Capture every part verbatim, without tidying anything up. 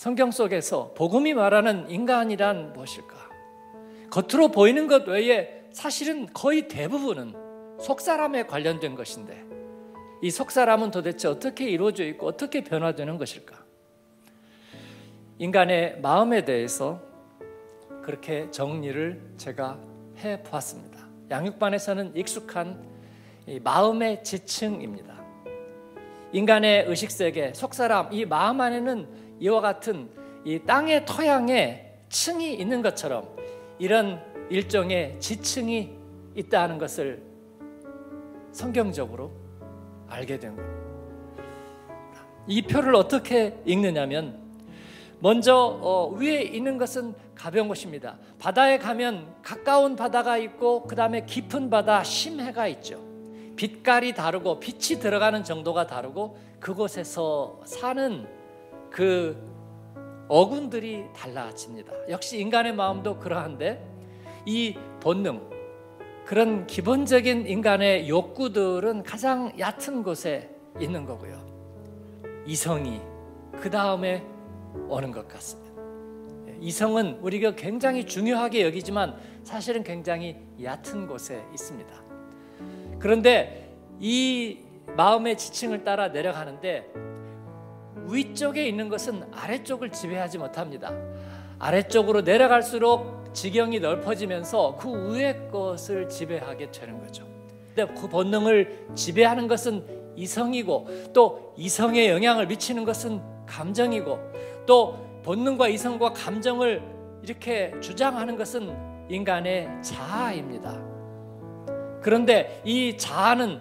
성경 속에서 복음이 말하는 인간이란 무엇일까? 겉으로 보이는 것 외에 사실은 거의 대부분은 속사람에 관련된 것인데 이 속사람은 도대체 어떻게 이루어져 있고 어떻게 변화되는 것일까? 인간의 마음에 대해서 그렇게 정리를 제가 해보았습니다. 양육반에서는 익숙한 이 마음의 지층입니다. 인간의 의식세계, 속사람, 이 마음 안에는 이와 같은 이 땅의 토양에 층이 있는 것처럼 이런 일종의 지층이 있다는 것을 성경적으로 알게 된 겁니다. 이 표를 어떻게 읽느냐면 먼저 어, 위에 있는 것은 가벼운 것입니다. 바다에 가면 가까운 바다가 있고 그 다음에 깊은 바다, 심해가 있죠. 빛깔이 다르고 빛이 들어가는 정도가 다르고 그곳에서 사는 그 어군들이 달라집니다. 역시 인간의 마음도 그러한데 이 본능, 그런 기본적인 인간의 욕구들은 가장 얕은 곳에 있는 거고요. 이성이 그 다음에 오는 것 같습니다. 이성은 우리가 굉장히 중요하게 여기지만 사실은 굉장히 얕은 곳에 있습니다. 그런데 이 마음의 지층을 따라 내려가는데 위쪽에 있는 것은 아래쪽을 지배하지 못합니다. 아래쪽으로 내려갈수록 지경이 넓어지면서 그 위의 것을 지배하게 되는 거죠. 근데 그 본능을 지배하는 것은 이성이고 또 이성에 영향을 미치는 것은 감정이고 또 본능과 이성과 감정을 이렇게 주장하는 것은 인간의 자아입니다. 그런데 이 자아는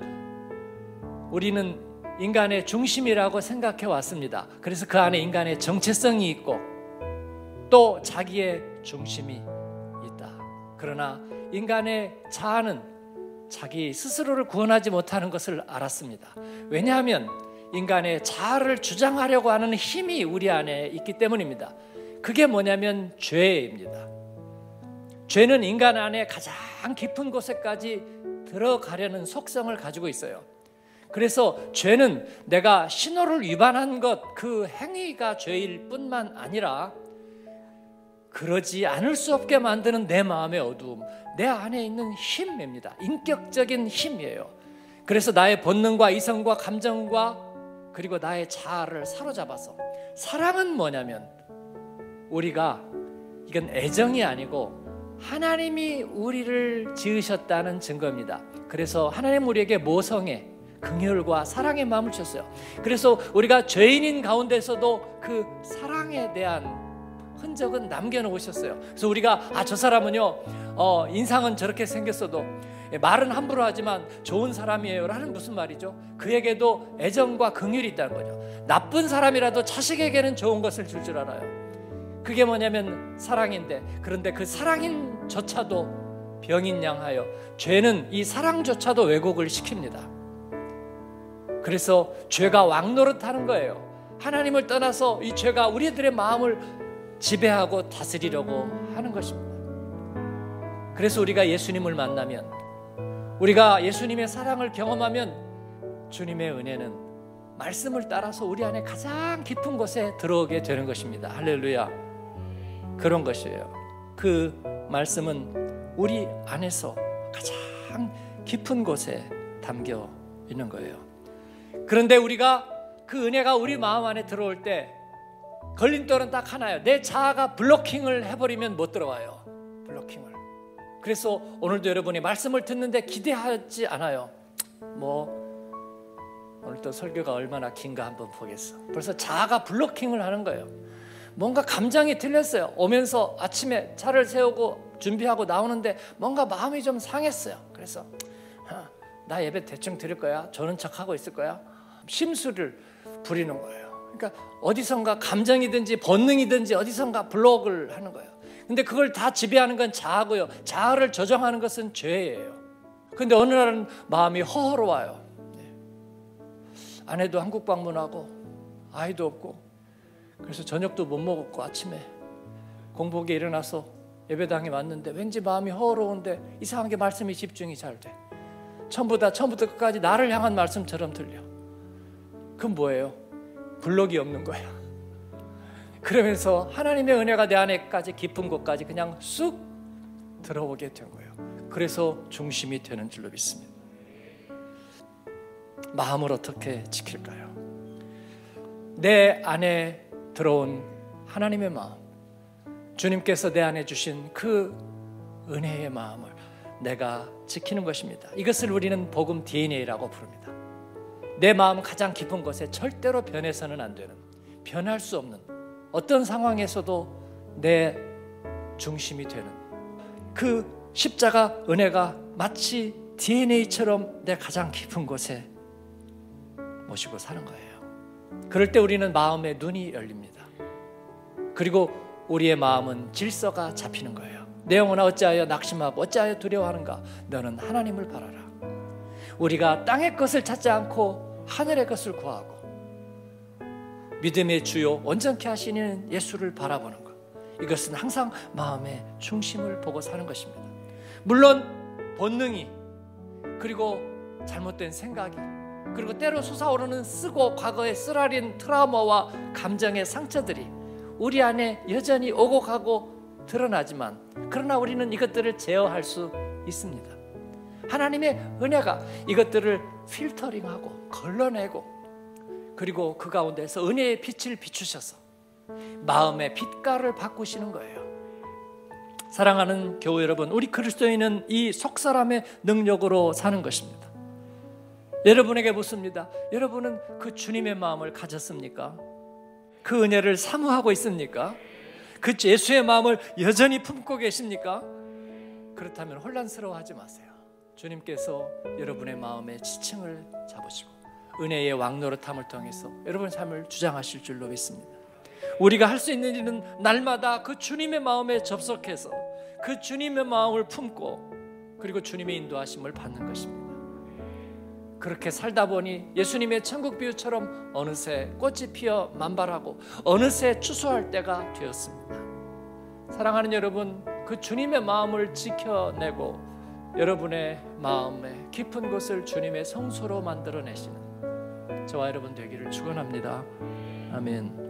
우리는 인간의 중심이라고 생각해 왔습니다. 그래서 그 안에 인간의 정체성이 있고 또 자기의 중심이 있다. 그러나 인간의 자아는 자기 스스로를 구원하지 못하는 것을 알았습니다. 왜냐하면 인간의 자아를 주장하려고 하는 힘이 우리 안에 있기 때문입니다. 그게 뭐냐면 죄입니다. 죄는 인간 안에 가장 깊은 곳에까지 들어가려는 속성을 가지고 있어요. 그래서 죄는 내가 신호를 위반한 것, 그 행위가 죄일 뿐만 아니라 그러지 않을 수 없게 만드는 내 마음의 어두움, 내 안에 있는 힘입니다. 인격적인 힘이에요. 그래서 나의 본능과 이성과 감정과 그리고 나의 자아를 사로잡아서 사랑은 뭐냐면 우리가 이건 애정이 아니고 하나님이 우리를 지으셨다는 증거입니다. 그래서 하나님 우리에게 모성애, 긍휼과 사랑의 마음을 주셨어요. 그래서 우리가 죄인인 가운데서도 그 사랑에 대한 흔적은 남겨놓으셨어요. 그래서 우리가 아, 저 사람은요 어, 인상은 저렇게 생겼어도 말은 함부로 하지만 좋은 사람이에요 라는 무슨 말이죠? 그에게도 애정과 긍휼이 있다는 거죠. 나쁜 사람이라도 자식에게는 좋은 것을 줄 줄 알아요. 그게 뭐냐면 사랑인데, 그런데 그 사랑인조차도 병인 양하여 죄는 이 사랑조차도 왜곡을 시킵니다. 그래서 죄가 왕노릇하는 거예요. 하나님을 떠나서 이 죄가 우리들의 마음을 지배하고 다스리려고 하는 것입니다. 그래서 우리가 예수님을 만나면, 우리가 예수님의 사랑을 경험하면 주님의 은혜는 말씀을 따라서 우리 안에 가장 깊은 곳에 들어오게 되는 것입니다. 할렐루야. 그런 것이에요. 그 말씀은 우리 안에서 가장 깊은 곳에 담겨 있는 거예요. 그런데 우리가 그 은혜가 우리 마음 안에 들어올 때 걸림돌은 딱 하나예요. 내 자아가 블로킹을 해버리면 못 들어와요. 블로킹을. 그래서 오늘도 여러분이 말씀을 듣는데 기대하지 않아요. 뭐 오늘 또 설교가 얼마나 긴가 한번 보겠어. 벌써 자아가 블로킹을 하는 거예요. 뭔가 감정이 틀렸어요. 오면서 아침에 차를 세우고 준비하고 나오는데 뭔가 마음이 좀 상했어요. 그래서 나 예배 대충 드릴 거야. 저는 척하고 있을 거야. 심술을 부리는 거예요. 그러니까 어디선가 감정이든지 본능이든지 어디선가 블록을 하는 거예요. 근데 그걸 다 지배하는 건 자아고요. 자아를 조정하는 것은 죄예요. 근데 어느 날은 마음이 허허로워요. 아내도 한국 방문하고 아이도 없고, 그래서 저녁도 못 먹었고 아침에 공복에 일어나서 예배당에 왔는데 왠지 마음이 허허로운데 이상하게 말씀이 집중이 잘 돼. 처음보다 처음부터 끝까지 나를 향한 말씀처럼 들려. 그건 뭐예요? 블록이 없는 거야. 그러면서 하나님의 은혜가 내 안에까지 깊은 곳까지 그냥 쑥 들어오게 된 거예요. 그래서 중심이 되는 줄로 믿습니다. 마음을 어떻게 지킬까요? 내 안에 들어온 하나님의 마음, 주님께서 내 안에 주신 그 은혜의 마음을 내가 지키는 것입니다. 이것을 우리는 복음 디엔에이라고 부릅니다. 내 마음 가장 깊은 곳에 절대로 변해서는 안 되는, 변할 수 없는, 어떤 상황에서도 내 중심이 되는 그 십자가 은혜가 마치 디엔에이처럼 내 가장 깊은 곳에 모시고 사는 거예요. 그럴 때 우리는 마음의 눈이 열립니다. 그리고 우리의 마음은 질서가 잡히는 거예요. 내 영혼아 어찌하여 낙심하고 어찌하여 두려워하는가? 너는 하나님을 바라라. 우리가 땅의 것을 찾지 않고 하늘의 것을 구하고 믿음의 주요 온전케 하시는 예수를 바라보는 것, 이것은 항상 마음의 중심을 보고 사는 것입니다. 물론 본능이, 그리고 잘못된 생각이, 그리고 때로 솟아오르는 쓰고 과거의 쓰라린 트라우마와 감정의 상처들이 우리 안에 여전히 오고 가고 드러나지만, 그러나 우리는 이것들을 제어할 수 있습니다. 하나님의 은혜가 이것들을 필터링하고 걸러내고, 그리고 그 가운데서 은혜의 빛을 비추셔서 마음의 빛깔을 바꾸시는 거예요. 사랑하는 교회 여러분, 우리 그리스도인은 이 속사람의 능력으로 사는 것입니다. 여러분에게 묻습니다. 여러분은 그 주님의 마음을 가졌습니까? 그 은혜를 사모하고 있습니까? 그 예수의 마음을 여전히 품고 계십니까? 그렇다면 혼란스러워하지 마세요. 주님께서 여러분의 마음의 지층을 잡으시고 은혜의 왕노릇함을 통해서 여러분의 삶을 주장하실 줄로 믿습니다. 우리가 할 수 있는 일은 날마다 그 주님의 마음에 접속해서 그 주님의 마음을 품고, 그리고 주님의 인도하심을 받는 것입니다. 그렇게 살다 보니 예수님의 천국 비유처럼 어느새 꽃이 피어 만발하고 어느새 추수할 때가 되었습니다. 사랑하는 여러분, 그 주님의 마음을 지켜내고 여러분의 마음의 깊은 곳을 주님의 성소로 만들어내시는 저와 여러분 되기를 축원합니다. 아멘.